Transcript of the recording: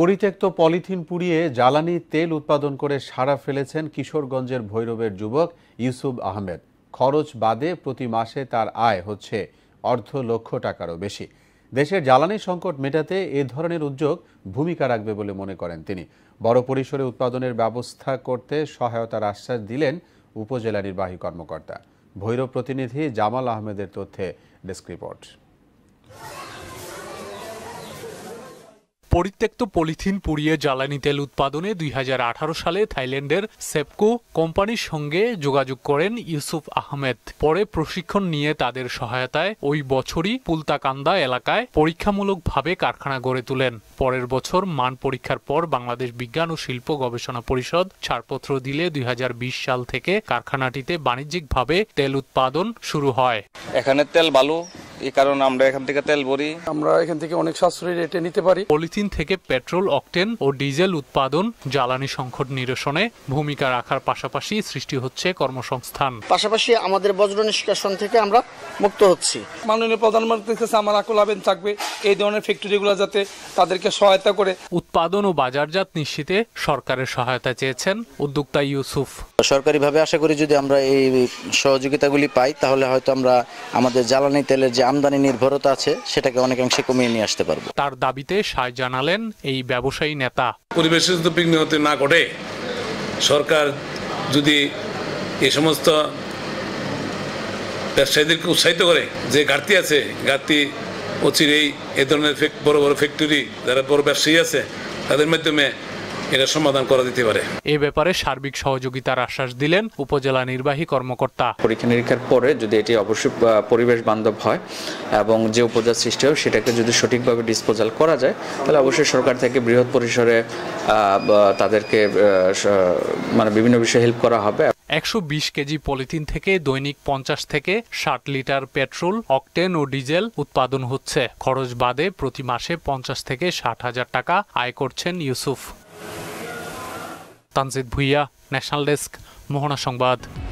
পরিত্যক্ত পলিথিন পুড়িয়ে জ্বালানি তেল উৎপাদন করে সাড়া ফেলেছেন কিশোরগঞ্জের ভৈরবের যুবক ইউসুফ আহমেদ। খরচ বাদে প্রতি মাসে তার আয় হচ্ছে $250,000 টাকারও বেশি। দেশের জ্বালানি সংকট মেটাতে এ ধরনের উদ্যোগ ভূমিকা রাখবে বলে মনে করেন তিনি। বড় পরিসরে উৎপাদনের ব্যবস্থা করতে সহায়তার আশ্বাস দিলেন উপজেলা নির্বাহী কর্মকর্তা। ভৈরব প্রতিনিধি জামাল আহমেদের তথ্যে ডেস্ক রিপোর্ট। পরিত্যক্ত পলিথিন পুড়িয়ে জ্বালানি তেল উৎপাদনে 2018 সালে থাইল্যান্ডের সেপকো কোম্পানির সঙ্গে যোগাযোগ করেন ইউসুফ আহমেদ। পরে প্রশিক্ষণ নিয়ে তাদের সহায়তায় ওই বছরই পুলতাকান্দা এলাকায় পরীক্ষামূলকভাবে কারখানা গড়ে তোলেন। পরের বছর মান পরীক্ষার পর বাংলাদেশ বিজ্ঞান ও শিল্প গবেষণা পরিষদ ছাড়পত্র দিলে 2020 সাল থেকে কারখানাটিতে বাণিজ্যিকভাবে তেল উৎপাদন শুরু হয়। এখানে তেল ভালো, এই কারণে আমরা এখান থেকে তেল ভরি। আমরা এখান থেকে অনেক সাশ্রয়ী রেটে নিতে পারি। পলিথিন থেকে পেট্রোল, অকটেন ও ডিজেল উৎপাদন জ্বালানি সংকট নিরসনে ভূমিকা রাখার পাশাপাশি সৃষ্টি হচ্ছে কর্মসংস্থান। পাশাপাশি আমাদের বজ্র নিষ্কাশন থেকে আমরা মুক্ত হচ্ছি। মাননীয় প্রধানমন্ত্রীর কাছে আমার আকুল আবেদন থাকবে এই ধরনের ফ্যাক্টরিগুলো যাতে তাদেরকে সহায়তা করে উৎপাদন ও বাজারজাত নিশ্চিতে সরকারের সহায়তা চেয়েছেন উদ্যোক্তা ইউসুফ। সরকারিভাবে আশা করি যদি আমরা এই সহযোগিতাগুলি পাই তাহলে হয়তো আমরা আমাদের জ্বালানি তেলের যে আমদানি নির্ভরতা আছে সেটাকে অনেকাংশে কমিয়ে নিয়ে আসতে পারবো। তার দাবিতে সায় জানালেন এই ব্যবসায়ী নেতা। পরিবেশের যদি বিঘ্ন না ঘটে, সরকার যদি এই সমস্ত ব্যবসায়ীদেরকে উৎসাহিত করে, যে ঘাটতি আছে, ঘাটতি অচিরেই এ ধরনের বড় বড় ফ্যাক্টরি যারা বড় ব্যবসায়ী আছে তাদের মাধ্যমে এটা সমাধান করা দিতে পারে। এ ব্যাপারে সার্বিক সহযোগিতার আশ্বাস দিলেন উপজেলা নির্বাহী কর্মকর্তা। পরীক্ষা নিরীক্ষার পরে যদি এটি অবশ্যই পরিবেশ বান্ধব হয় এবং যে উপজাত সৃষ্টি হয় সেটাকে যদি সঠিকভাবে ডিসপোজাল করা যায় তাহলে অবশ্যই সরকার থেকে বৃহৎ পরিসরে তাদেরকে মানে বিভিন্ন বিষয়ে হেল্প করা হবে। 120 কেজি পলিথিন থেকে দৈনিক 50 থেকে 60 লিটার পেট্রোল, অকটেন ও ডিজেল উৎপাদন হচ্ছে। খরচ বাদে প্রতি মাসে 50 থেকে 60,000 টাকা আয় করছেন ইউসুফ। তানজিদ ভুইয়া, ন্যাশনাল ডেস্ক, মোহনা সংবাদ।